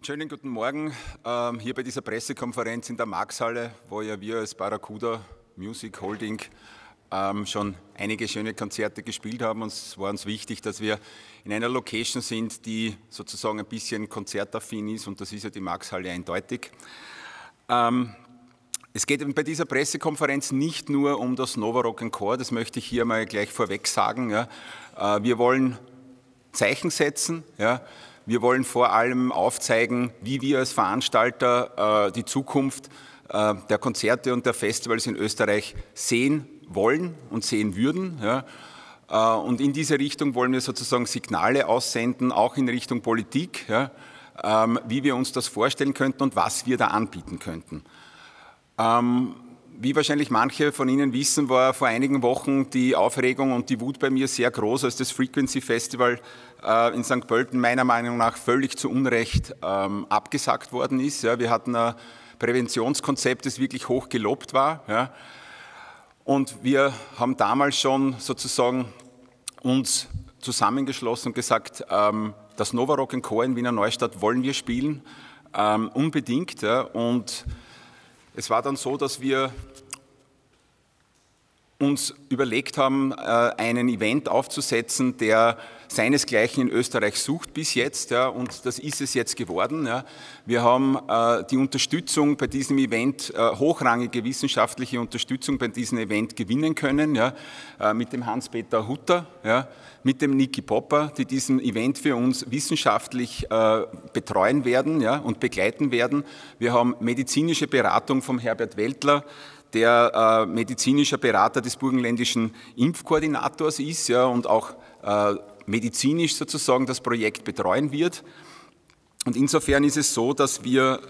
Schönen guten Morgen hier bei dieser Pressekonferenz in der Maxhalle, wo ja wir als Barracuda Music Holding schon einige schöne Konzerte gespielt haben. Und es war uns wichtig, dass wir in einer Location sind, die sozusagen ein bisschen konzertaffin ist, und das ist ja die Maxhalle eindeutig. Es geht bei dieser Pressekonferenz nicht nur um das Nova Rock & Core, das möchte ich hier mal gleich vorweg sagen. Ja. Wir wollen Zeichen setzen. Ja. Wir wollen vor allem aufzeigen, wie wir als Veranstalter die Zukunft der Konzerte und der Festivals in Österreich sehen wollen und sehen würden. Ja. Und in diese Richtung wollen wir sozusagen Signale aussenden, auch in Richtung Politik, ja, wie wir uns das vorstellen könnten und was wir da anbieten könnten. Wie wahrscheinlich manche von Ihnen wissen, war vor einigen Wochen die Aufregung und die Wut bei mir sehr groß, als das Frequency Festival in St. Pölten meiner Meinung nach völlig zu Unrecht abgesagt worden ist. Ja, wir hatten ein Präventionskonzept, das wirklich hoch gelobt war. Ja, und wir haben damals schon sozusagen uns zusammengeschlossen und gesagt, das Nova Rock & Core in Wiener Neustadt wollen wir spielen, unbedingt. Ja, und es war dann so, dass wir uns überlegt haben, einen Event aufzusetzen, der seinesgleichen in Österreich sucht bis jetzt, ja, und das ist es jetzt geworden. Ja. Wir haben die Unterstützung bei diesem Event, hochrangige wissenschaftliche Unterstützung bei diesem Event gewinnen können, ja, mit dem Hans-Peter Hutter, ja, mit dem Niki Popper, die diesen Event für uns wissenschaftlich betreuen werden, ja, und begleiten werden. Wir haben medizinische Beratung vom Herbert Weltler, der medizinischer Berater des burgenländischen Impfkoordinators ist, ja, und auch medizinisch sozusagen das Projekt betreuen wird. Und insofern ist es so, dass wir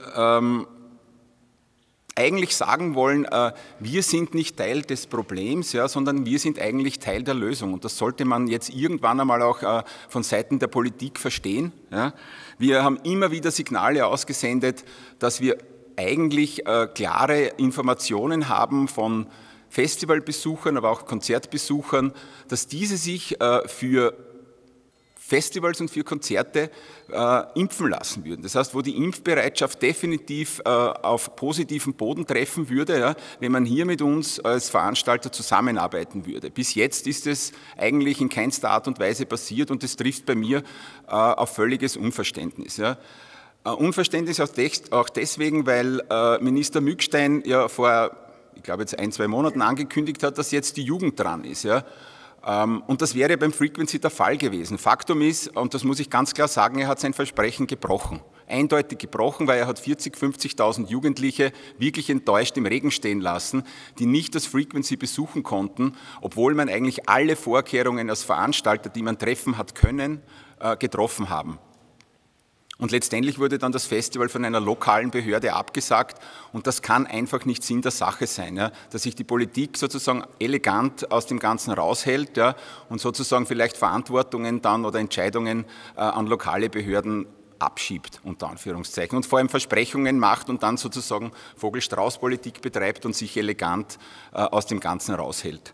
eigentlich sagen wollen, wir sind nicht Teil des Problems, ja, sondern wir sind eigentlich Teil der Lösung. Und das sollte man jetzt irgendwann einmal auch von Seiten der Politik verstehen. Ja. Wir haben immer wieder Signale ausgesendet, dass wir eigentlich klare Informationen haben von Festivalbesuchern, aber auch Konzertbesuchern, dass diese sich für Festivals und für Konzerte impfen lassen würden. Das heißt, wo die Impfbereitschaft definitiv auf positiven Boden treffen würde, ja, wenn man hier mit uns als Veranstalter zusammenarbeiten würde. Bis jetzt ist es eigentlich in keinster Art und Weise passiert, und das trifft bei mir auf völliges Unverständnis. Ja. Unverständnis auch deswegen, weil Minister Mückstein ja vor, ich glaube jetzt 1-2 Monaten angekündigt hat, dass jetzt die Jugend dran ist. Ja. Und das wäre beim Frequency der Fall gewesen. Faktum ist, und das muss ich ganz klar sagen, er hat sein Versprechen gebrochen. Eindeutig gebrochen, weil er hat 40.000, 50.000 Jugendliche wirklich enttäuscht im Regen stehen lassen, die nicht das Frequency besuchen konnten, obwohl man eigentlich alle Vorkehrungen als Veranstalter, die man treffen hat können, getroffen haben. Und letztendlich wurde dann das Festival von einer lokalen Behörde abgesagt, und das kann einfach nicht Sinn der Sache sein, ja, dass sich die Politik sozusagen elegant aus dem Ganzen raushält, ja, und sozusagen vielleicht Verantwortungen dann oder Entscheidungen an lokale Behörden abschiebt, unter Anführungszeichen, und vor allem Versprechungen macht und dann sozusagen Vogel-Strauß-Politik betreibt und sich elegant aus dem Ganzen raushält.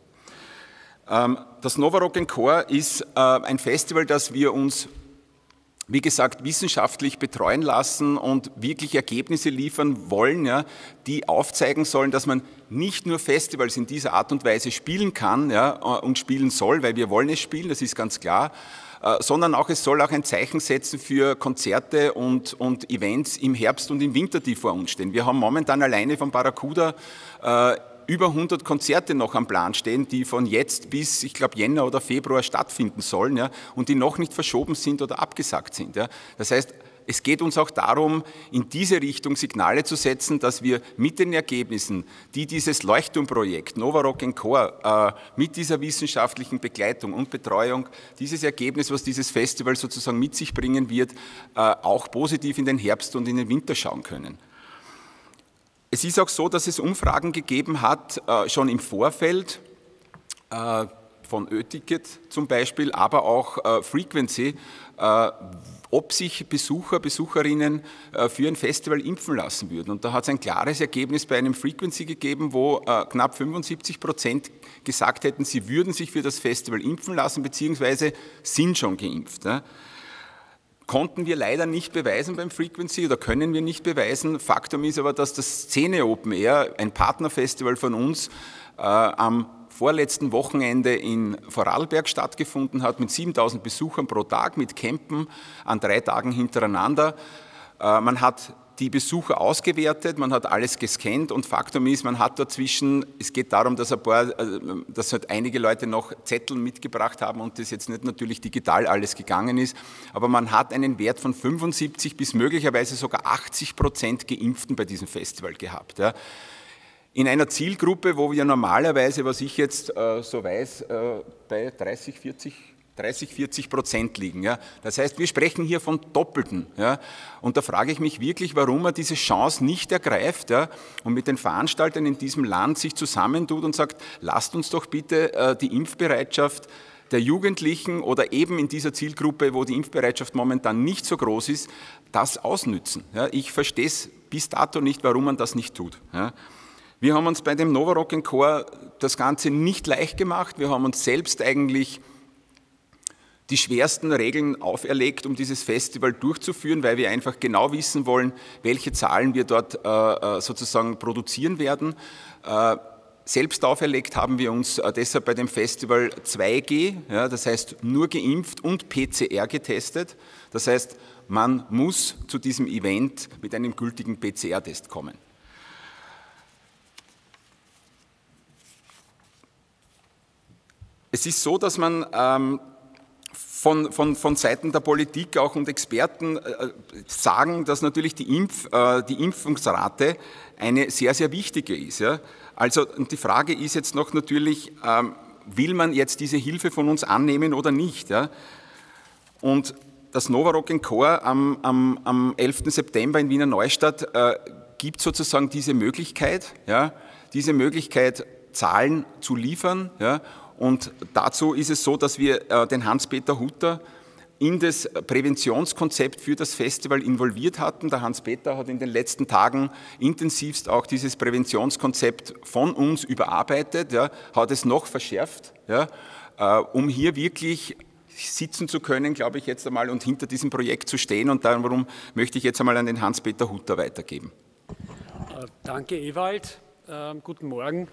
Das Nova Rock & Core ist ein Festival, das wir uns, wie gesagt, wissenschaftlich betreuen lassen und wirklich Ergebnisse liefern wollen, ja, die aufzeigen sollen, dass man nicht nur Festivals in dieser Art und Weise spielen kann, ja, und spielen soll, weil wir wollen es spielen, das ist ganz klar, sondern auch, es soll auch ein Zeichen setzen für Konzerte und Events im Herbst und im Winter, die vor uns stehen. Wir haben momentan alleine von Barracuda über 100 Konzerte noch am Plan stehen, die von jetzt bis, ich glaube, Jänner oder Februar stattfinden sollen, ja, und die noch nicht verschoben sind oder abgesagt sind. Ja. Das heißt, es geht uns auch darum, in diese Richtung Signale zu setzen, dass wir mit den Ergebnissen, die dieses Leuchtturmprojekt Nova Rock & Core mit dieser wissenschaftlichen Begleitung und Betreuung, dieses Ergebnis, was dieses Festival sozusagen mit sich bringen wird, auch positiv in den Herbst und in den Winter schauen können. Es ist auch so, dass es Umfragen gegeben hat, schon im Vorfeld, von Ö-Ticket zum Beispiel, aber auch Frequency, ob sich Besucher, Besucherinnen für ein Festival impfen lassen würden. Und da hat es ein klares Ergebnis bei einem Frequency gegeben, wo knapp 75% gesagt hätten, sie würden sich für das Festival impfen lassen, beziehungsweise sind schon geimpft. konnten wir leider nicht beweisen beim Frequency oder können wir nicht beweisen. Faktum ist aber, dass das Szene Open Air, ein Partnerfestival von uns, am vorletzten Wochenende in Vorarlberg stattgefunden hat, mit 7000 Besuchern pro Tag, mit Campen an 3 Tagen hintereinander. Man hat die Besucher ausgewertet, man hat alles gescannt und Faktum ist, man hat dazwischen, es geht darum, dass dass halt einige Leute noch Zettel mitgebracht haben und das jetzt nicht natürlich digital alles gegangen ist, aber man hat einen Wert von 75 bis möglicherweise sogar 80% Geimpften bei diesem Festival gehabt. Ja. In einer Zielgruppe, wo wir normalerweise, was ich jetzt so weiß, bei 30–40% liegen. Ja. Das heißt, wir sprechen hier von Doppelten. Ja. Und da frage ich mich wirklich, warum man diese Chance nicht ergreift, ja, und mit den Veranstaltern in diesem Land sich zusammentut und sagt, lasst uns doch bitte die Impfbereitschaft der Jugendlichen oder eben in dieser Zielgruppe, wo die Impfbereitschaft momentan nicht so groß ist, das ausnützen. Ja. Ich verstehe es bis dato nicht, warum man das nicht tut. Ja. Wir haben uns bei dem Nova Rock & Core das Ganze nicht leicht gemacht. Wir haben uns selbst eigentlich die schwersten Regeln auferlegt, um dieses Festival durchzuführen, weil wir einfach genau wissen wollen, welche Zahlen wir dort sozusagen produzieren werden. Selbst auferlegt haben wir uns deshalb bei dem Festival 2G, ja, das heißt nur geimpft und PCR getestet. Das heißt, man muss zu diesem Event mit einem gültigen PCR-Test kommen. Es ist so, dass man von Seiten der Politik auch und Experten sagen, dass natürlich die Impfungsrate eine sehr, sehr wichtige ist. Ja. Also die Frage ist jetzt noch natürlich, will man jetzt diese Hilfe von uns annehmen oder nicht? Ja. Und das Nova Rock & Core am 11. September in Wiener Neustadt gibt sozusagen diese Möglichkeit, ja, Zahlen zu liefern. Ja. Und dazu ist es so, dass wir den Hans-Peter Hutter in das Präventionskonzept für das Festival involviert hatten. Der Hans-Peter hat in den letzten Tagen intensivst auch dieses Präventionskonzept von uns überarbeitet, ja, hat es noch verschärft, ja, um hier wirklich sitzen zu können, glaube ich, jetzt einmal und hinter diesem Projekt zu stehen. Und darum möchte ich jetzt einmal an den Hans-Peter Hutter weitergeben. Danke, Ewald. Guten Morgen.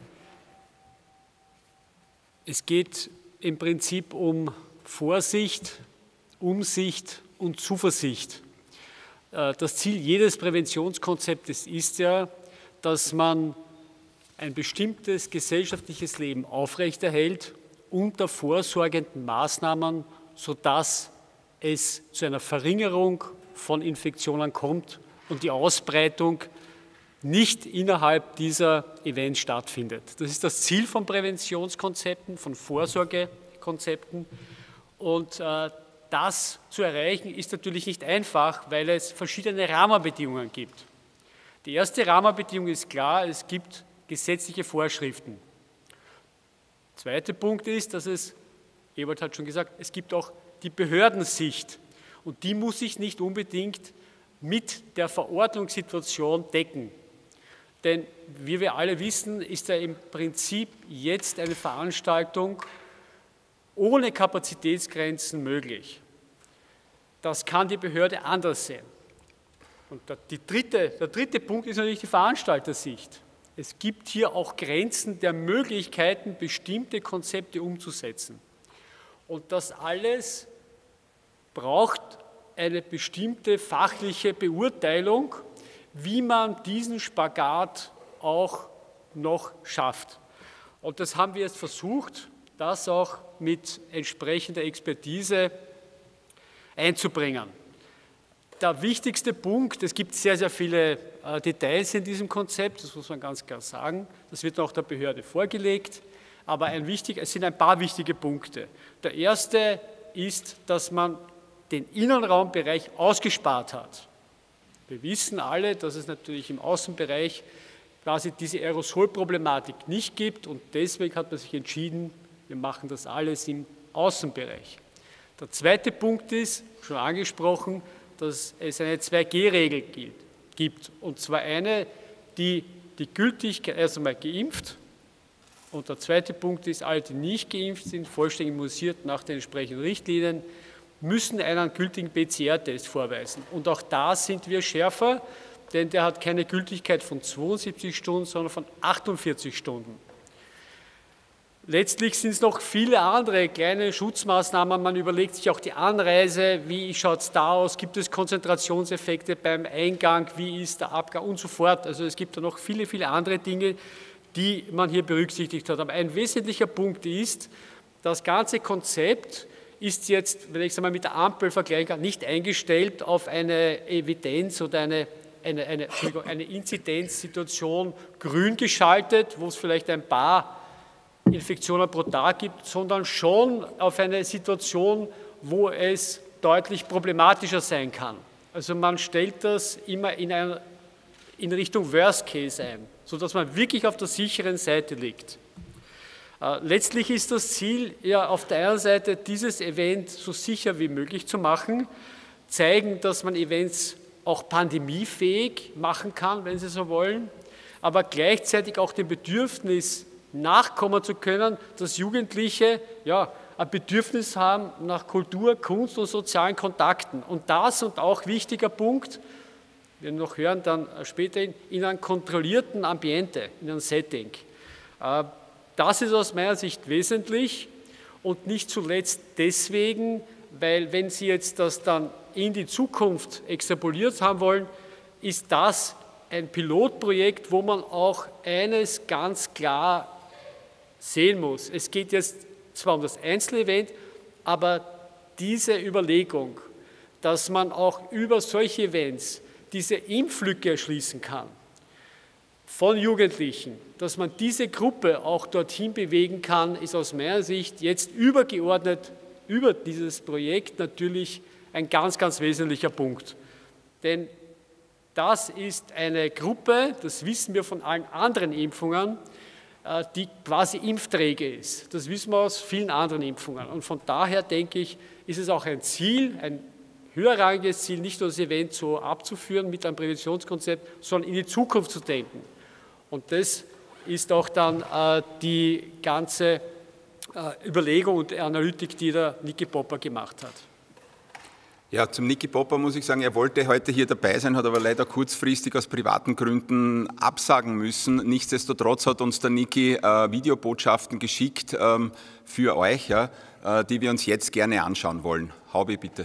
Es geht im Prinzip um Vorsicht, Umsicht und Zuversicht. Das Ziel jedes Präventionskonzeptes ist ja, dass man ein bestimmtes gesellschaftliches Leben aufrechterhält unter vorsorgenden Maßnahmen, sodass es zu einer Verringerung von Infektionen kommt und die Ausbreitung nicht innerhalb dieser Events stattfindet. Das ist das Ziel von Präventionskonzepten, von Vorsorgekonzepten. Und das zu erreichen ist natürlich nicht einfach, weil es verschiedene Rahmenbedingungen gibt. Die erste Rahmenbedingung ist klar, es gibt gesetzliche Vorschriften. Der zweite Punkt ist, dass Ewald hat schon gesagt, es gibt auch die Behördensicht. Und die muss sich nicht unbedingt mit der Verordnungssituation decken. Denn wie wir alle wissen, ist ja im Prinzip jetzt eine Veranstaltung ohne Kapazitätsgrenzen möglich. Das kann die Behörde anders sehen. Und der dritte Punkt ist natürlich die Veranstaltersicht. Es gibt hier auch Grenzen der Möglichkeiten, bestimmte Konzepte umzusetzen. Und das alles braucht eine bestimmte fachliche Beurteilung, wie man diesen Spagat auch noch schafft. Und das haben wir jetzt versucht, das auch mit entsprechender Expertise einzubringen. Der wichtigste Punkt, es gibt sehr, sehr viele Details in diesem Konzept, das muss man ganz klar sagen, das wird auch der Behörde vorgelegt, aber es sind ein paar wichtige Punkte. Der erste ist, dass man den Innenraumbereich ausgespart hat. Wir wissen alle, dass es natürlich im Außenbereich quasi diese Aerosolproblematik nicht gibt und deswegen hat man sich entschieden, wir machen das alles im Außenbereich. Der zweite Punkt ist, schon angesprochen, dass es eine 2G-Regel gibt und zwar eine, die Gültigkeit, erst einmal geimpft und der zweite Punkt ist, alle, die nicht geimpft sind, vollständig immunisiert nach den entsprechenden Richtlinien, müssen einen gültigen PCR-Test vorweisen. Und auch da sind wir schärfer, denn der hat keine Gültigkeit von 72 Stunden, sondern von 48 Stunden. Letztlich sind es noch viele andere kleine Schutzmaßnahmen. Man überlegt sich auch die Anreise, wie schaut es da aus, gibt es Konzentrationseffekte beim Eingang, wie ist der Abgang und so fort. Also es gibt da noch viele, viele andere Dinge, die man hier berücksichtigt hat. Aber ein wesentlicher Punkt ist, das ganze Konzept ist jetzt, wenn ich es einmal mit der Ampel vergleichen kann, nicht eingestellt auf eine Evidenz oder eine Inzidenzsituation grün geschaltet, wo es vielleicht ein paar Infektionen pro Tag gibt, sondern schon auf eine Situation, wo es deutlich problematischer sein kann. Also man stellt das immer in Richtung Worst Case ein, sodass man wirklich auf der sicheren Seite liegt. Letztlich ist das Ziel ja auf der einen Seite, dieses Event so sicher wie möglich zu machen, zeigen, dass man Events auch pandemiefähig machen kann, wenn Sie so wollen, aber gleichzeitig auch dem Bedürfnis nachkommen zu können, dass Jugendliche ja, ein Bedürfnis haben nach Kultur, Kunst und sozialen Kontakten. Und das, und auch wichtiger Punkt, wir noch hören dann später, in einem kontrollierten Ambiente, in einem Setting. Das ist aus meiner Sicht wesentlich und nicht zuletzt deswegen, weil wenn Sie jetzt das dann in die Zukunft extrapoliert haben wollen, ist das ein Pilotprojekt, wo man auch eines ganz klar sehen muss. Es geht jetzt zwar um das Einzelevent, aber diese Überlegung, dass man auch über solche Events diese Impflücke erschließen kann von Jugendlichen, dass man diese Gruppe auch dorthin bewegen kann, ist aus meiner Sicht jetzt übergeordnet über dieses Projekt natürlich ein ganz, ganz wesentlicher Punkt. Denn das ist eine Gruppe, das wissen wir von allen anderen Impfungen, die quasi impfträge ist. Das wissen wir aus vielen anderen Impfungen. Und von daher denke ich, ist es auch ein Ziel, ein höherrangiges Ziel, nicht nur das Event so abzuführen mit einem Präventionskonzept, sondern in die Zukunft zu denken. Und das ist auch dann die ganze Überlegung und Analytik, die der Niki Popper gemacht hat. Ja, zum Niki Popper muss ich sagen, er wollte heute hier dabei sein, hat aber leider kurzfristig aus privaten Gründen absagen müssen. Nichtsdestotrotz hat uns der Niki Videobotschaften geschickt für euch, ja, die wir uns jetzt gerne anschauen wollen. Haubi, bitte.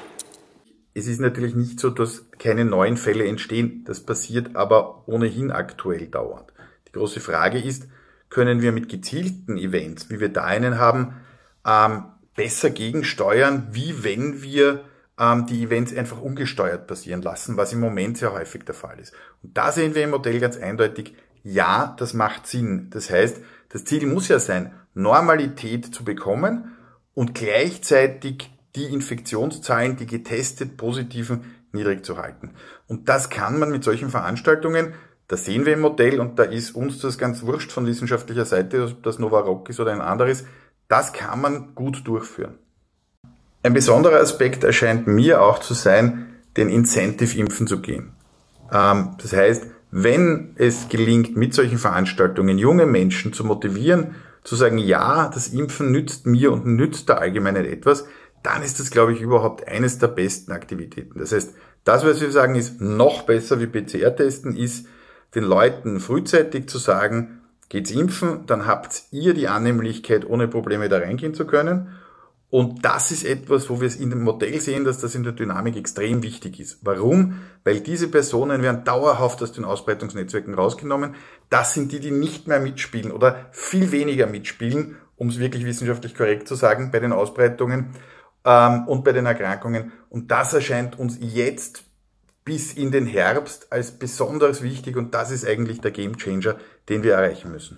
Es ist natürlich nicht so, dass keine neuen Fälle entstehen. Das passiert aber ohnehin aktuell dauernd. Die große Frage ist, können wir mit gezielten Events, wie wir da einen haben, besser gegensteuern, wie wenn wir die Events einfach ungesteuert passieren lassen, was im Moment sehr häufig der Fall ist. Und da sehen wir im Modell ganz eindeutig, ja, das macht Sinn. Das heißt, das Ziel muss ja sein, Normalität zu bekommen und gleichzeitig die Infektionszahlen, die getestet Positiven, niedrig zu halten. Und das kann man mit solchen Veranstaltungen, das sehen wir im Modell und da ist uns das ganz wurscht von wissenschaftlicher Seite, ob das Novarock ist oder ein anderes, das kann man gut durchführen. Ein besonderer Aspekt erscheint mir auch zu sein, den Incentive impfen zu gehen. Das heißt, wenn es gelingt, mit solchen Veranstaltungen junge Menschen zu motivieren, zu sagen, ja, das Impfen nützt mir und nützt der Allgemeinheit etwas, dann ist das, glaube ich, überhaupt eines der besten Aktivitäten. Das heißt, das, was wir sagen, ist noch besser wie PCR-Testen, ist den Leuten frühzeitig zu sagen, geht's impfen, dann habt ihr die Annehmlichkeit, ohne Probleme da reingehen zu können. Und das ist etwas, wo wir es in dem Modell sehen, dass das in der Dynamik extrem wichtig ist. Warum? Weil diese Personen werden dauerhaft aus den Ausbreitungsnetzwerken rausgenommen. Das sind die, die nicht mehr mitspielen oder viel weniger mitspielen, um es wirklich wissenschaftlich korrekt zu sagen, bei den Ausbreitungen und bei den Erkrankungen. Und das erscheint uns jetzt bis in den Herbst als besonders wichtig und das ist eigentlich der Gamechanger, den wir erreichen müssen.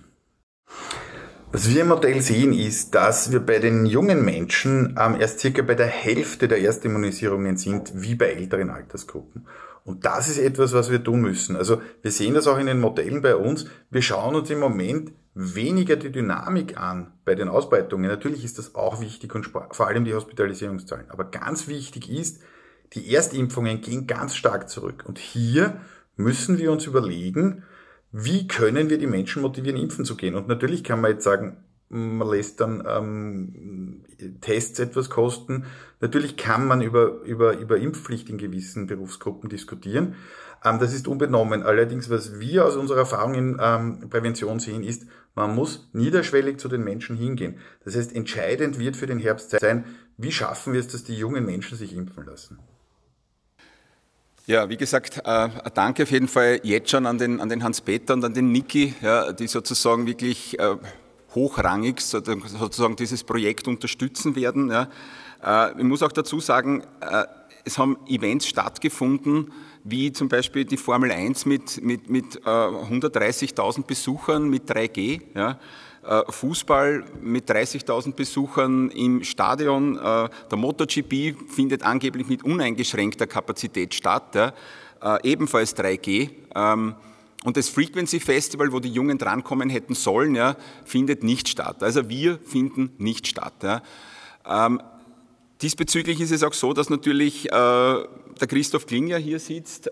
Was wir im Modell sehen, ist, dass wir bei den jungen Menschen erst circa bei der Hälfte der Erstimmunisierungen sind, wie bei älteren Altersgruppen. Und das ist etwas, was wir tun müssen. Also wir sehen das auch in den Modellen bei uns. Wir schauen uns im Moment weniger die Dynamik an bei den Ausbreitungen. Natürlich ist das auch wichtig und vor allem die Hospitalisierungszahlen. Aber ganz wichtig ist, die Erstimpfungen gehen ganz stark zurück. Und hier müssen wir uns überlegen, wie können wir die Menschen motivieren, impfen zu gehen? Und natürlich kann man jetzt sagen, man lässt dann Tests etwas kosten. Natürlich kann man über Impfpflicht in gewissen Berufsgruppen diskutieren. Das ist unbenommen. Allerdings, was wir aus unserer Erfahrung in Prävention sehen, ist, man muss niederschwellig zu den Menschen hingehen. Das heißt, entscheidend wird für den Herbst sein, wie schaffen wir es, dass die jungen Menschen sich impfen lassen. Ja, wie gesagt, danke auf jeden Fall jetzt schon an den Hans-Peter und an den Niki, ja, die sozusagen wirklich hochrangig sozusagen dieses Projekt unterstützen werden. Ja. Ich muss auch dazu sagen, es haben Events stattgefunden, wie zum Beispiel die Formel 1 mit 130.000 Besuchern mit 3G, ja. Fußball mit 30.000 Besuchern im Stadion, der MotoGP findet angeblich mit uneingeschränkter Kapazität statt, ja. Ebenfalls 3G. Und das Frequency Festival, wo die Jungen drankommen hätten sollen, ja, findet nicht statt. Also wir finden nicht statt. Ja. Diesbezüglich ist es auch so, dass natürlich der Christoph Klinger hier sitzt,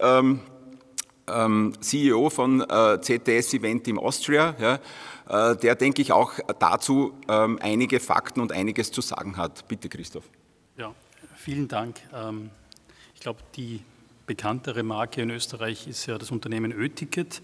CEO von ZDS Event in Austria, ja, der, denke ich, auch dazu einige Fakten und einiges zu sagen hat. Bitte, Christoph. Ja, vielen Dank. Ich glaube, die bekanntere Marke in Österreich ist ja das Unternehmen Ö-Ticket.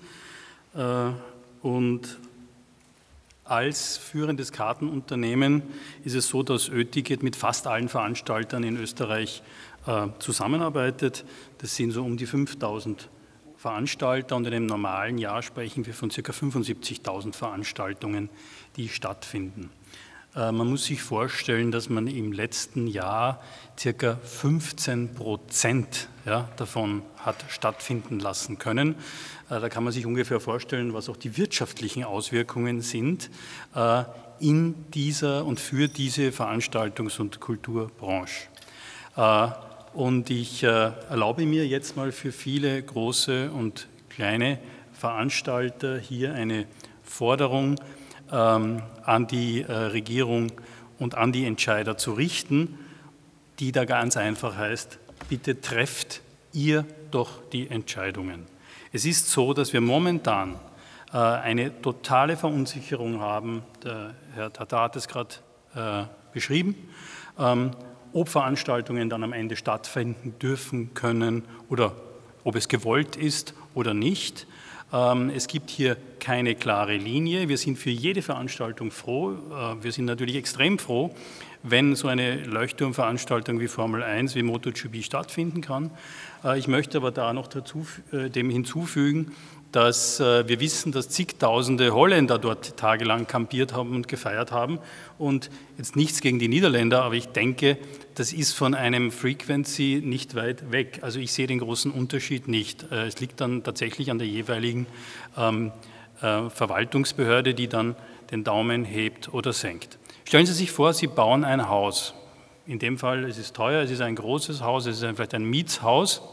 Und als führendes Kartenunternehmen ist es so, dass Ö-Ticket mit fast allen Veranstaltern in Österreich zusammenarbeitet. Das sind so um die 5.000 Veranstalter und in einem normalen Jahr sprechen wir von ca. 75.000 Veranstaltungen, die stattfinden. Man muss sich vorstellen, dass man im letzten Jahr ca. 15% davon hat stattfinden lassen können. Da kann man sich ungefähr vorstellen, was auch die wirtschaftlichen Auswirkungen sind in dieser und für diese Veranstaltungs- und Kulturbranche. Und ich erlaube mir jetzt mal für viele große und kleine Veranstalter hier eine Forderung an die Regierung und an die Entscheider zu richten, die da ganz einfach heißt, bitte trefft ihr doch die Entscheidungen. Es ist so, dass wir momentan eine totale Verunsicherung haben, der Herr Tatar hat es gerade beschrieben, ob Veranstaltungen dann am Ende stattfinden dürfen können oder ob es gewollt ist oder nicht. Es gibt hier keine klare Linie. Wir sind für jede Veranstaltung froh. Wir sind natürlich extrem froh, wenn so eine Leuchtturmveranstaltung wie Formel 1, wie MotoGP stattfinden kann. Ich möchte aber da noch dem hinzufügen, dass wir wissen, dass zigtausende Holländer dort tagelang kampiert haben und gefeiert haben. Und jetzt nichts gegen die Niederländer, aber ich denke, das ist von einem Frequency nicht weit weg. Also ich sehe den großen Unterschied nicht. Es liegt dann tatsächlich an der jeweiligen Verwaltungsbehörde, die dann den Daumen hebt oder senkt. Stellen Sie sich vor, Sie bauen ein Haus. In dem Fall ist es teuer, es ist ein großes Haus, es ist vielleicht ein Mietshaus.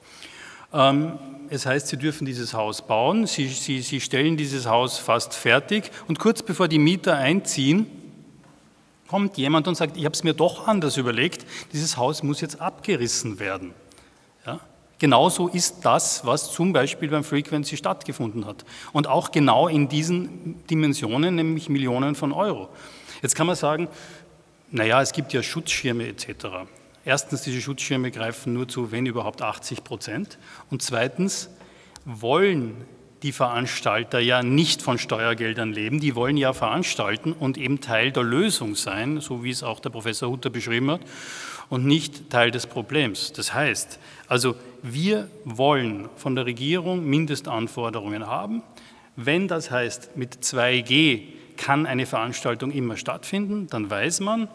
Es heißt, Sie dürfen dieses Haus bauen, Sie stellen dieses Haus fast fertig und kurz bevor die Mieter einziehen, kommt jemand und sagt, ich habe es mir doch anders überlegt, dieses Haus muss jetzt abgerissen werden. Ja? Genauso ist das, was zum Beispiel beim Frequency stattgefunden hat. Und auch genau in diesen Dimensionen, nämlich Millionen von Euro. Jetzt kann man sagen, naja, es gibt ja Schutzschirme etc. Erstens, diese Schutzschirme greifen nur zu, wenn überhaupt 80%. Und zweitens wollen die Veranstalter ja nicht von Steuergeldern leben, die wollen ja veranstalten und eben Teil der Lösung sein, so wie es auch der Professor Hutter beschrieben hat, und nicht Teil des Problems. Das heißt, also wir wollen von der Regierung Mindestanforderungen haben. Wenn das heißt, mit 2G kann eine Veranstaltung immer stattfinden, dann weiß man,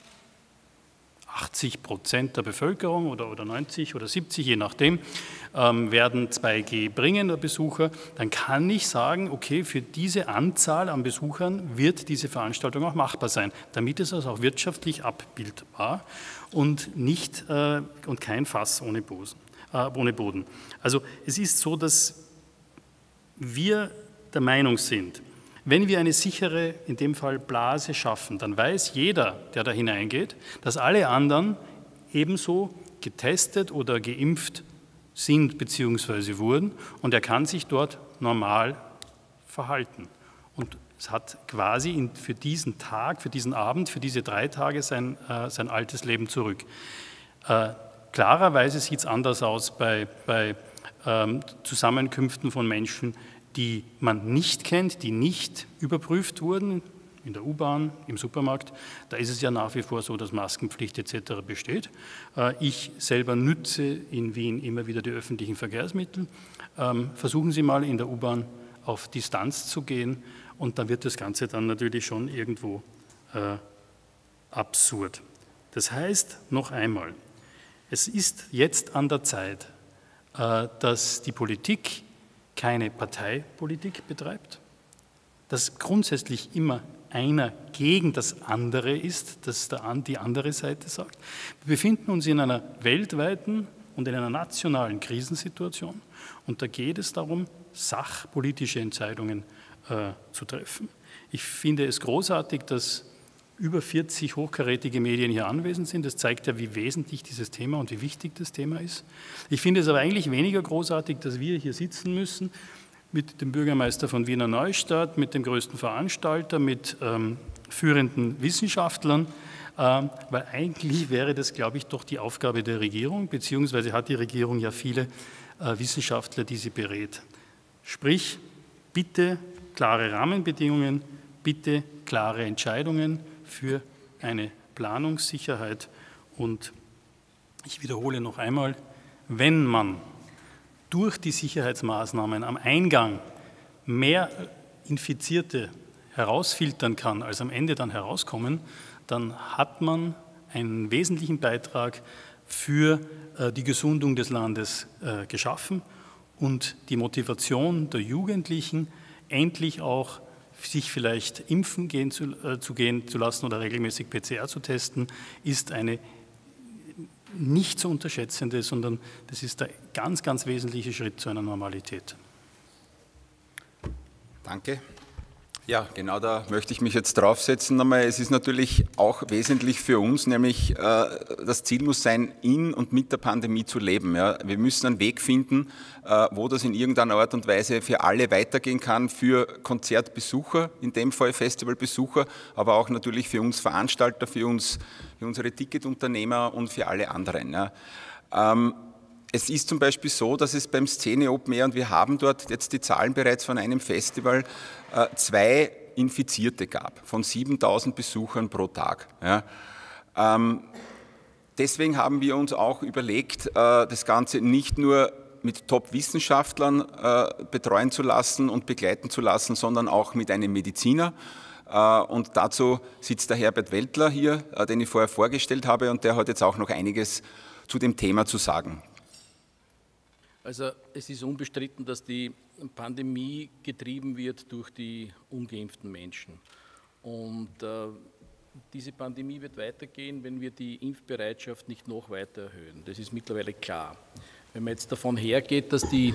80% der Bevölkerung oder 90 oder 70, je nachdem, werden 2G bringen, der Besucher. Dann kann ich sagen, okay, für diese Anzahl an Besuchern wird diese Veranstaltung auch machbar sein, damit es also auch wirtschaftlich abbildbar und und kein Fass ohne Boden. Also es ist so, dass wir der Meinung sind, wenn wir eine sichere, in dem Fall Blase, schaffen, dann weiß jeder, der da hineingeht, dass alle anderen ebenso getestet oder geimpft sind bzw. wurden und er kann sich dort normal verhalten. Und Es hat quasi für diesen Tag, für diesen Abend, für diese 3 Tage sein altes Leben zurück. Klarerweise sieht es anders aus bei Zusammenkünften von Menschen, die man nicht kennt, die nicht überprüft wurden, in der U-Bahn, im Supermarkt. Da ist es ja nach wie vor so, dass Maskenpflicht etc. besteht. Ich selber nütze in Wien immer wieder die öffentlichen Verkehrsmittel. Versuchen Sie mal in der U-Bahn auf Distanz zu gehen und dann wird das Ganze dann natürlich schon irgendwo absurd. Das heißt, noch einmal, es ist jetzt an der Zeit, dass die Politik keine Parteipolitik betreibt, dass grundsätzlich immer einer gegen das andere ist, das die andere Seite sagt. Wir befinden uns in einer weltweiten und in einer nationalen Krisensituation und da geht es darum, sachpolitische Entscheidungen zu treffen. Ich finde es großartig, dass über 40 hochkarätige Medien hier anwesend sind. Das zeigt ja, wie wesentlich dieses Thema und wie wichtig das Thema ist. Ich finde es aber eigentlich weniger großartig, dass wir hier sitzen müssen mit dem Bürgermeister von Wiener Neustadt, mit dem größten Veranstalter, mit führenden Wissenschaftlern, weil eigentlich wäre das, glaube ich, doch die Aufgabe der Regierung, beziehungsweise hat die Regierung ja viele Wissenschaftler, die sie berät. Sprich, bitte klare Rahmenbedingungen, bitte klare Entscheidungen für eine Planungssicherheit. Und ich wiederhole noch einmal, wenn man durch die Sicherheitsmaßnahmen am Eingang mehr Infizierte herausfiltern kann, als am Ende dann herauskommen, dann hat man einen wesentlichen Beitrag für die Gesundung des Landes geschaffen und die Motivation der Jugendlichen, endlich auch sich vielleicht impfen gehen zu lassen oder regelmäßig PCR zu testen, ist eine nicht zu unterschätzende, sondern das ist der ganz, ganz wesentliche Schritt zu einer Normalität. Danke. Ja, genau da möchte ich mich jetzt draufsetzen. Es ist natürlich auch wesentlich für uns, nämlich das Ziel muss sein, in und mit der Pandemie zu leben. Ja. Wir müssen einen Weg finden, wo das in irgendeiner Art und Weise für alle weitergehen kann, für Konzertbesucher, in dem Fall Festivalbesucher, aber auch natürlich für uns Veranstalter, für unsere Ticketunternehmer und für alle anderen. Ja. Es ist zum Beispiel so, dass es beim Szene Open Air, und wir haben dort jetzt die Zahlen bereits von einem Festival, 2 Infizierte gab, von 7.000 Besuchern pro Tag. Ja. Deswegen haben wir uns auch überlegt, das Ganze nicht nur mit Top-Wissenschaftlern betreuen zu lassen und begleiten zu lassen, sondern auch mit einem Mediziner. Und dazu sitzt der Herbert Weltler hier, den ich vorher vorgestellt habe, und der hat jetzt auch noch einiges zu dem Thema zu sagen. Also es ist unbestritten, dass die Pandemie getrieben wird durch die ungeimpften Menschen. Und diese Pandemie wird weitergehen, wenn wir die Impfbereitschaft nicht noch weiter erhöhen. Das ist mittlerweile klar. Wenn man jetzt davon hergeht, dass die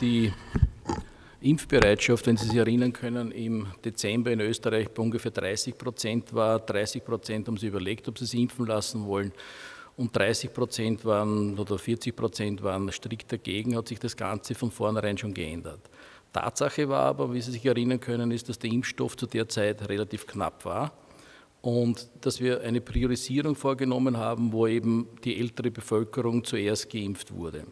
Impfbereitschaft, wenn Sie sich erinnern können, im Dezember in Österreich bei ungefähr 30% war, 30% haben sie überlegt, ob sie sich impfen lassen wollen, und 30% waren oder 40% waren strikt dagegen, hat sich das Ganze von vornherein schon geändert. Tatsache war aber, wie Sie sich erinnern können, ist, dass der Impfstoff zu der Zeit relativ knapp war und dass wir eine Priorisierung vorgenommen haben, wo eben die ältere Bevölkerung zuerst geimpft wurde.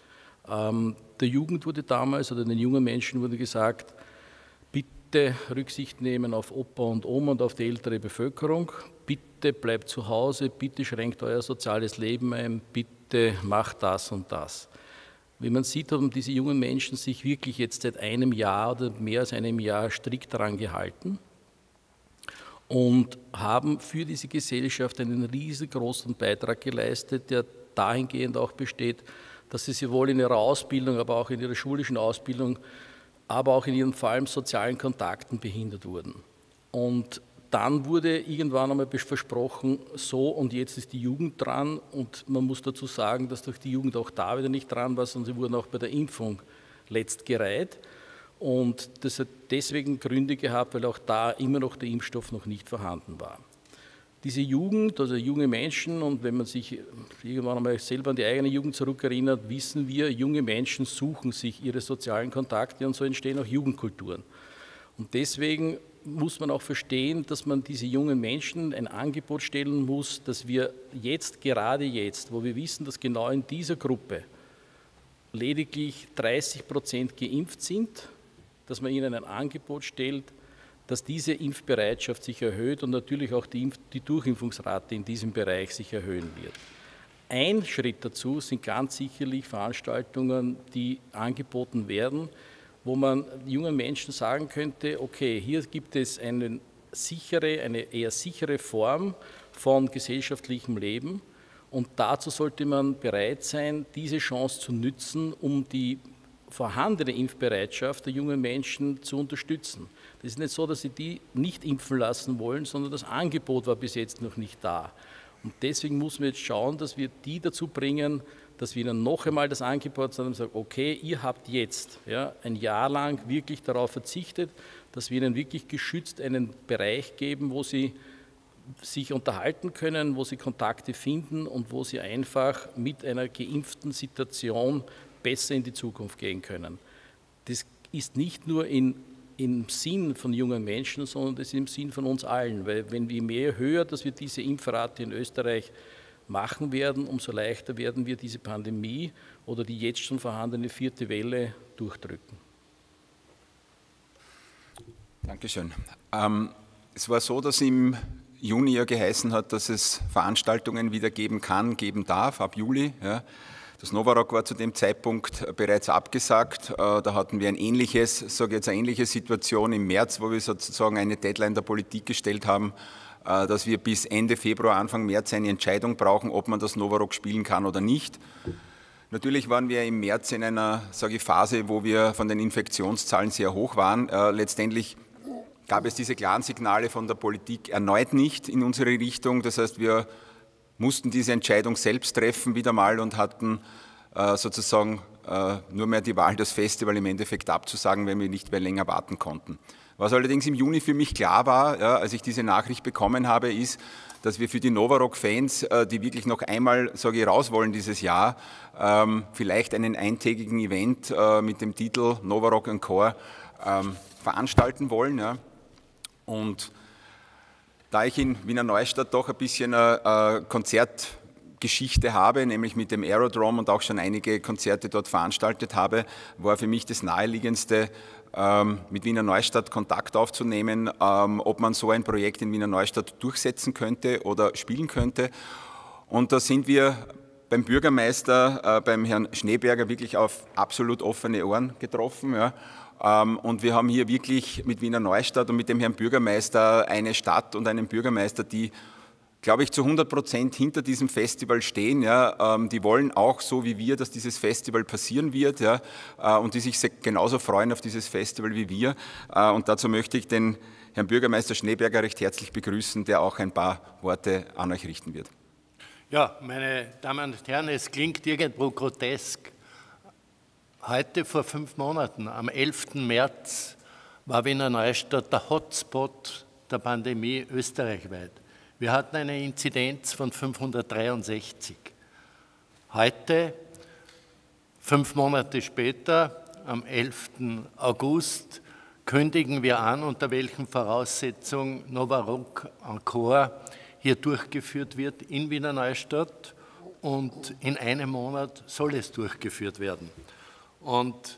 Der Jugend wurde damals, oder den jungen Menschen wurde gesagt, bitte Rücksicht nehmen auf Opa und Oma und auf die ältere Bevölkerung. Bitte bleibt zu Hause, bitte schränkt euer soziales Leben ein, bitte macht das und das. Wie man sieht, haben diese jungen Menschen sich wirklich jetzt seit einem Jahr oder mehr als einem Jahr strikt daran gehalten und haben für diese Gesellschaft einen riesengroßen Beitrag geleistet, der dahingehend auch besteht, dass sie sowohl in ihrer Ausbildung, aber auch in ihrer schulischen Ausbildung, aber auch in ihren vor allem sozialen Kontakten behindert wurden. Und dann wurde irgendwann einmal versprochen, so und jetzt ist die Jugend dran, und man muss dazu sagen, dass durch die Jugend auch da wieder nicht dran war, sondern sie wurden auch bei der Impfung letztgereiht. Und das hat deswegen Gründe gehabt, weil auch da immer noch der Impfstoff noch nicht vorhanden war. Diese Jugend, also junge Menschen, und wenn man sich irgendwann einmal selber an die eigene Jugend zurückerinnert, wissen wir, junge Menschen suchen sich ihre sozialen Kontakte und so entstehen auch Jugendkulturen. Und deswegen muss man auch verstehen, dass man diese jungen Menschen ein Angebot stellen muss, dass wir jetzt, gerade jetzt, wo wir wissen, dass genau in dieser Gruppe lediglich 30% geimpft sind, dass man ihnen ein Angebot stellt, dass diese Impfbereitschaft sich erhöht und natürlich auch die Durchimpfungsrate in diesem Bereich sich erhöhen wird. Ein Schritt dazu sind ganz sicherlich Veranstaltungen, die angeboten werden, wo man jungen Menschen sagen könnte, okay, hier gibt es eine eher sichere Form von gesellschaftlichem Leben und dazu sollte man bereit sein, diese Chance zu nützen, um die vorhandene Impfbereitschaft der jungen Menschen zu unterstützen. Das ist nicht so, dass sie die nicht impfen lassen wollen, sondern das Angebot war bis jetzt noch nicht da. Und deswegen müssen wir jetzt schauen, dass wir die dazu bringen, dass wir ihnen noch einmal das Angebot sagen und sagen, okay, ihr habt jetzt ein Jahr lang wirklich darauf verzichtet, dass wir ihnen wirklich geschützt einen Bereich geben, wo sie sich unterhalten können, wo sie Kontakte finden und wo sie einfach mit einer geimpften Situation besser in die Zukunft gehen können. Das ist nicht nur im Sinn von jungen Menschen, sondern das ist im Sinn von uns allen, weil wenn wir mehr höher, dass wir diese Impfrate in Österreich machen werden, umso leichter werden wir diese Pandemie oder die jetzt schon vorhandene 4. Welle durchdrücken. Dankeschön. Es war so, dass im Juni ja geheißen hat, dass es Veranstaltungen wieder geben kann, geben darf, ab Juli. Ja. Das Novarock war zu dem Zeitpunkt bereits abgesagt. Da hatten wir eine ähnliche Situation im März, wo wir sozusagen eine Deadline der Politik gestellt haben, dass wir bis Ende Februar, Anfang März eine Entscheidung brauchen, ob man das Novarock spielen kann oder nicht. Natürlich waren wir im März in einer Phase, wo wir von den Infektionszahlen sehr hoch waren. Letztendlich gab es diese klaren Signale von der Politik erneut nicht in unsere Richtung. Das heißt, wir mussten diese Entscheidung selbst treffen wieder mal und hatten sozusagen nur mehr die Wahl, das Festival im Endeffekt abzusagen, wenn wir nicht mehr länger warten konnten. Was allerdings im Juni für mich klar war, als ich diese Nachricht bekommen habe, ist, dass wir für die Novarock-Fans, die wirklich noch einmal, raus wollen dieses Jahr, vielleicht einen eintägigen Event mit dem Titel Novarock Encore veranstalten wollen. Ja. Und da ich in Wiener Neustadt doch ein bisschen eine Konzertgeschichte habe, nämlich mit dem Aerodrome und auch schon einige Konzerte dort veranstaltet habe, war für mich das Naheliegendste, mit Wiener Neustadt Kontakt aufzunehmen, ob man so ein Projekt in Wiener Neustadt durchsetzen könnte oder spielen könnte. Und da sind wir beim Bürgermeister, beim Herrn Schneeberger, wirklich auf absolut offene Ohren getroffen. Ja. Und wir haben hier wirklich mit Wiener Neustadt und mit dem Herrn Bürgermeister eine Stadt und einen Bürgermeister, die, glaube ich, zu 100% hinter diesem Festival stehen. Ja. Die wollen auch so wie wir, dass dieses Festival passieren wird, ja, und die sich genauso freuen auf dieses Festival wie wir. Und dazu möchte ich den Herrn Bürgermeister Schneeberger recht herzlich begrüßen, der auch ein paar Worte an euch richten wird. Ja, meine Damen und Herren, es klingt irgendwo grotesk. Heute vor 5 Monaten, am 11. März, war Wiener Neustadt der Hotspot der Pandemie österreichweit. Wir hatten eine Inzidenz von 563. Heute, 5 Monate später, am 11. August, kündigen wir an, unter welchen Voraussetzungen Novarock Encore hier durchgeführt wird in Wiener Neustadt, und in einem Monat soll es durchgeführt werden. Und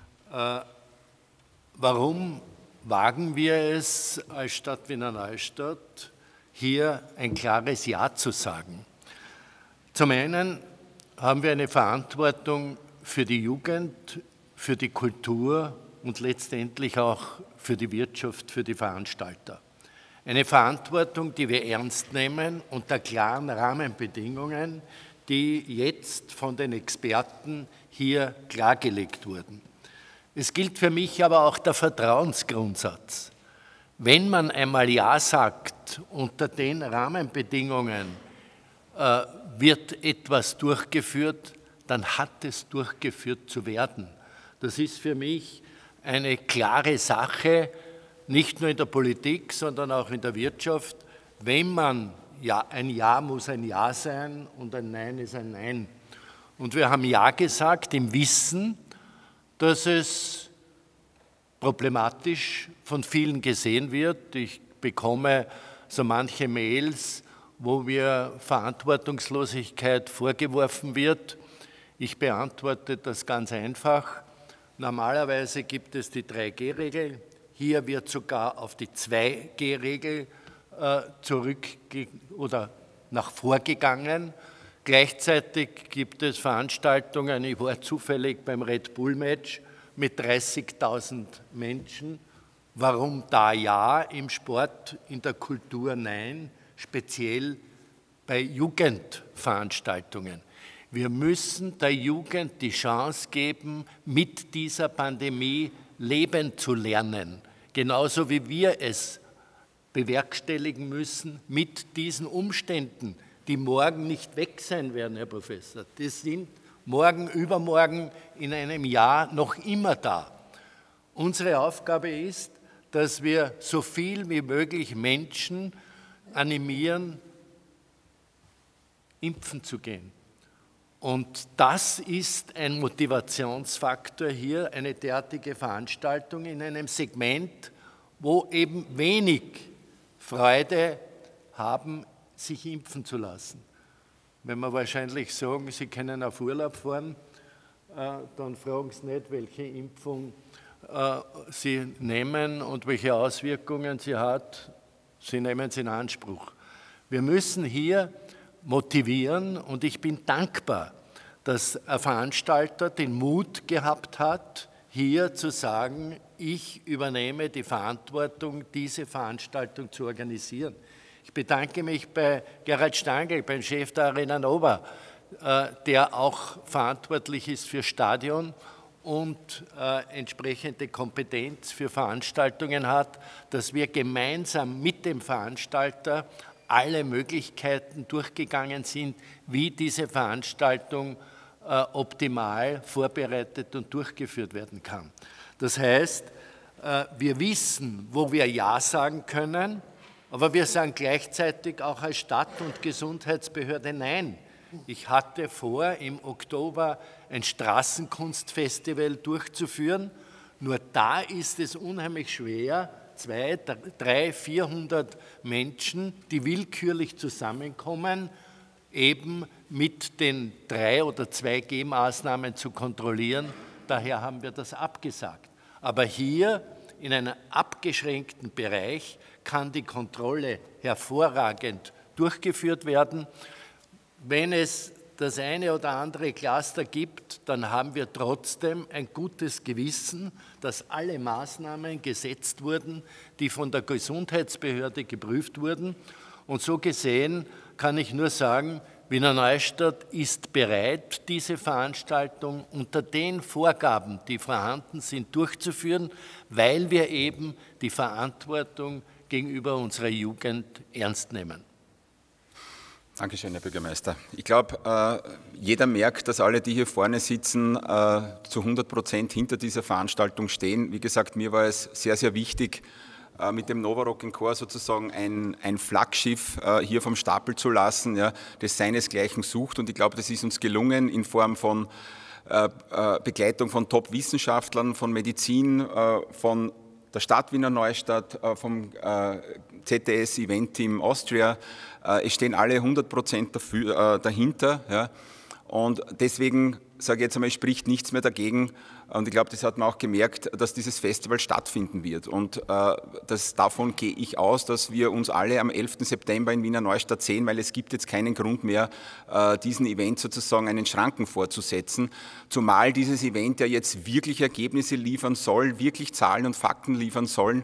warum wagen wir es als Stadt Wiener Neustadt, hier ein klares Ja zu sagen? Zum einen haben wir eine Verantwortung für die Jugend, für die Kultur und letztendlich auch für die Wirtschaft, für die Veranstalter. Eine Verantwortung, die wir ernst nehmen unter klaren Rahmenbedingungen, die jetzt von den Experten hier klargelegt wurden. Es gilt für mich aber auch der Vertrauensgrundsatz. Wenn man einmal Ja sagt, unter den Rahmenbedingungen wird etwas durchgeführt, dann hat es durchgeführt zu werden. Das ist für mich eine klare Sache, nicht nur in der Politik, sondern auch in der Wirtschaft. Wenn man ein Ja muss ein Ja sein und ein Nein ist ein Nein. Und wir haben Ja gesagt im Wissen, dass es problematisch von vielen gesehen wird. Ich bekomme so manche Mails, wo mir Verantwortungslosigkeit vorgeworfen wird. Ich beantworte das ganz einfach. Normalerweise gibt es die 3G-Regel. Hier wird sogar auf die 2G-Regel nach vorgegangen. Gleichzeitig gibt es Veranstaltungen, ich war zufällig beim Red Bull-Match mit 30.000 Menschen. Warum da ja, im Sport, in der Kultur nein, speziell bei Jugendveranstaltungen. Wir müssen der Jugend die Chance geben, mit dieser Pandemie leben zu lernen, genauso wie wir es bewerkstelligen müssen mit diesen Umständen, die morgen nicht weg sein werden, Herr Professor. Die sind morgen, übermorgen, in einem Jahr noch immer da. Unsere Aufgabe ist, dass wir so viel wie möglich Menschen animieren, impfen zu gehen. Und das ist ein Motivationsfaktor hier, eine derartige Veranstaltung in einem Segment, wo eben wenig Freude haben, sich impfen zu lassen. Wenn wir wahrscheinlich sagen, Sie können auf Urlaub fahren, dann fragen Sie nicht, welche Impfung Sie nehmen und welche Auswirkungen sie hat. Sie nehmen sie in Anspruch. Wir müssen hier motivieren und ich bin dankbar, dass ein Veranstalter den Mut gehabt hat, hier zu sagen, ich übernehme die Verantwortung, diese Veranstaltung zu organisieren. Ich bedanke mich bei Gerhard Stangl, beim Chef der Arena Nova, der auch verantwortlich ist für Stadion und entsprechende Kompetenz für Veranstaltungen hat, dass wir gemeinsam mit dem Veranstalter alle Möglichkeiten durchgegangen sind, wie diese Veranstaltung optimal vorbereitet und durchgeführt werden kann. Das heißt, wir wissen, wo wir Ja sagen können, aber wir sagen gleichzeitig auch als Stadt- und Gesundheitsbehörde Nein. Ich hatte vor, im Oktober ein Straßenkunstfestival durchzuführen. Nur da ist es unheimlich schwer, 200, 300, 400 Menschen, die willkürlich zusammenkommen, eben mit den 3- oder 2G-Maßnahmen zu kontrollieren. Daher haben wir das abgesagt. Aber hier in einem abgeschränkten Bereich kann die Kontrolle hervorragend durchgeführt werden. Wenn es das eine oder andere Cluster gibt, dann haben wir trotzdem ein gutes Gewissen, dass alle Maßnahmen gesetzt wurden, die von der Gesundheitsbehörde geprüft wurden. Und so gesehen kann ich nur sagen, Wiener Neustadt ist bereit, diese Veranstaltung unter den Vorgaben, die vorhanden sind, durchzuführen, weil wir eben die Verantwortung gegenüber unserer Jugend ernst nehmen. Dankeschön, Herr Bürgermeister. Ich glaube, jeder merkt, dass alle, die hier vorne sitzen, zu 100% hinter dieser Veranstaltung stehen. Wie gesagt, mir war es sehr, sehr wichtig, mit dem Nova Rock & Core sozusagen ein Flaggschiff hier vom Stapel zu lassen, ja, das seinesgleichen sucht. Und ich glaube, das ist uns gelungen in Form von Begleitung von Top-Wissenschaftlern, von Medizin, von der Stadt Wiener Neustadt, vom ZDS Event Team Austria. Es stehen alle 100% dahinter. Ja. Und deswegen sage ich jetzt einmal, spricht nichts mehr dagegen. Und ich glaube, das hat man auch gemerkt, dass dieses Festival stattfinden wird. Und davon gehe ich aus, dass wir uns alle am 11. September in Wiener Neustadt sehen, weil es gibt jetzt keinen Grund mehr, diesen Event sozusagen einen Schranken vorzusetzen. Zumal dieses Event ja jetzt wirklich Ergebnisse liefern soll, wirklich Zahlen und Fakten liefern sollen,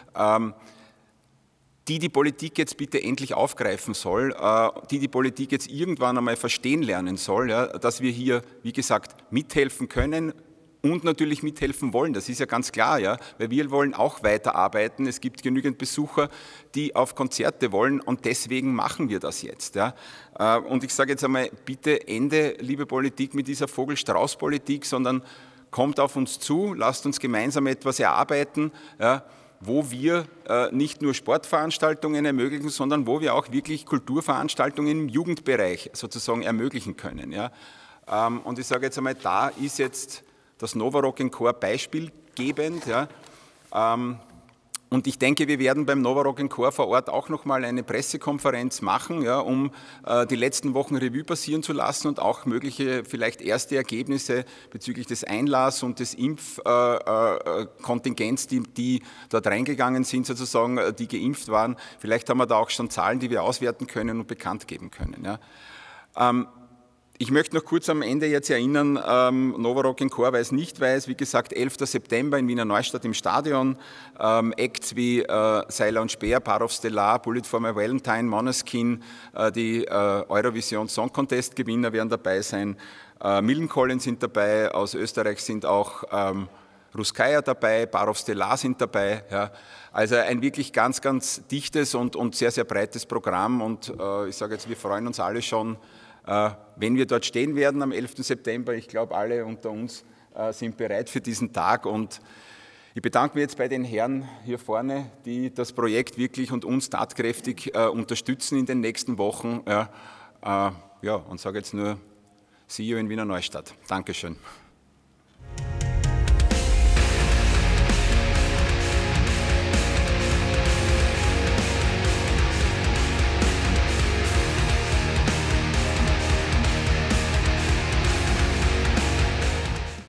die Politik jetzt bitte endlich aufgreifen soll, die Politik jetzt irgendwann einmal verstehen lernen soll, ja, dass wir hier, wie gesagt, mithelfen können und natürlich mithelfen wollen. Das ist ja ganz klar, ja, weil wir wollen auch weiterarbeiten. Es gibt genügend Besucher, die auf Konzerte wollen und deswegen machen wir das jetzt. Ja. Und ich sage jetzt einmal, bitte Ende, liebe Politik, mit dieser Vogel-Strauß-Politik, sondern kommt auf uns zu, lasst uns gemeinsam etwas erarbeiten, ja, wo wir nicht nur Sportveranstaltungen ermöglichen, sondern wo wir auch wirklich Kulturveranstaltungen im Jugendbereich sozusagen ermöglichen können. Ja. Und ich sage jetzt einmal, da ist jetzt das Nova Rock & Core beispielgebend. Ja. Und ich denke, wir werden beim Nova Rock & Core vor Ort auch nochmal eine Pressekonferenz machen, ja, um die letzten Wochen Revue passieren zu lassen und auch mögliche vielleicht erste Ergebnisse bezüglich des Einlass und des Impfkontingents, die dort reingegangen sind, sozusagen, die geimpft waren. Vielleicht haben wir da auch schon Zahlen, die wir auswerten können und bekannt geben können. Ja. Ich möchte noch kurz am Ende jetzt erinnern, Nova Rock & Core, wer es nicht weiß, wie gesagt, 11. September in Wiener Neustadt im Stadion, Acts wie Seiler und Speer, Part of Stellar, Bullet for My Valentine, Måneskin, die Eurovision Song Contest Gewinner werden dabei sein, Millencolin sind dabei, aus Österreich sind auch Ruskaya dabei, Part of Stellar sind dabei, ja. Also ein wirklich ganz, ganz dichtes und sehr, sehr breites Programm und ich sage jetzt, wir freuen uns alle schon, wenn wir dort stehen werden am 11. September. Ich glaube, alle unter uns sind bereit für diesen Tag und ich bedanke mich jetzt bei den Herren hier vorne, die das Projekt wirklich und uns tatkräftig unterstützen in den nächsten Wochen. Ja, und sage jetzt nur, see you in Wiener Neustadt. Dankeschön.